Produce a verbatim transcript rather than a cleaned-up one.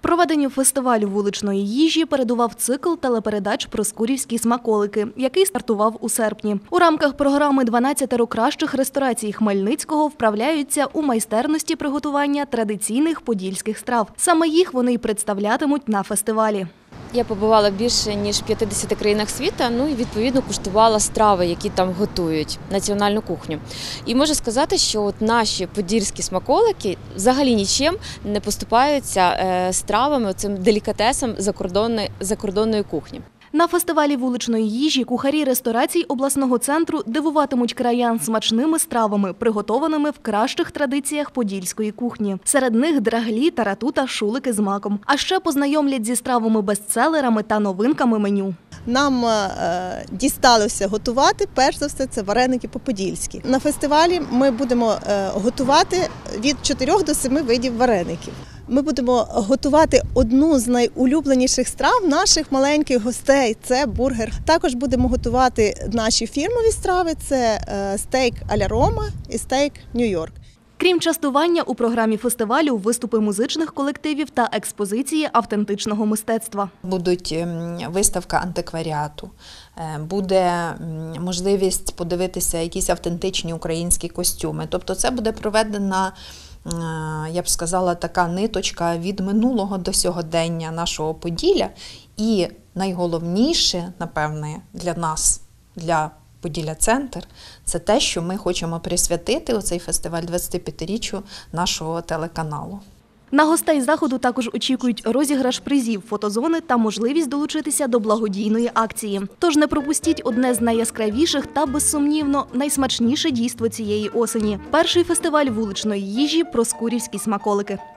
Проведенню фестивалю вуличної їжі передував цикл телепередач «Проскурівські смаколики», який стартував у серпні. У рамках програми «дванадцятеро кращих ресторацій Хмельницького» вправляються у майстерності приготування традиційних подільських страв. Саме їх вони й представлятимуть на фестивалі. Я побувала більше, ніж в п'ятдесяти країнах світу, ну і відповідно куштувала страви, які там готують, національну кухню. І можу сказати, що от наші подільські смаколики взагалі нічим не поступаються стравами, цим делікатесом закордонної, закордонної кухні. На фестивалі вуличної їжі кухарі ресторацій обласного центру дивуватимуть краян смачними стравами, приготованими в кращих традиціях подільської кухні. Серед них драглі, тарату та шулики з маком. А ще познайомлять зі стравами-бестселерами та новинками меню. Нам е, дісталося готувати, перш за все, це вареники по-подільськи. На фестивалі ми будемо е, готувати від чотирьох до семи видів вареників. Ми будемо готувати одну з найулюбленіших страв наших маленьких гостей – це бургер. Також будемо готувати наші фірмові страви – це стейк а-ля Рома і стейк Нью-Йорк. Крім частування, у програмі фестивалю виступи музичних колективів та експозиції автентичного мистецтва. Будуть виставка антикваріату, буде можливість подивитися якісь автентичні українські костюми. Тобто це буде проведена, я б сказала, така ниточка від минулого до сьогодення нашого Поділля. І найголовніше, напевне, для нас, для Поділля-Центр, це те, що ми хочемо присвятити у цей фестиваль двадцятип'ятиріччю нашого телеканалу. На гостей заходу також очікують розіграш призів, фотозони та можливість долучитися до благодійної акції. Тож не пропустіть одне з найяскравіших та, безсумнівно, найсмачніше дійство цієї осені – перший фестиваль вуличної їжі «Проскурівські смаколики».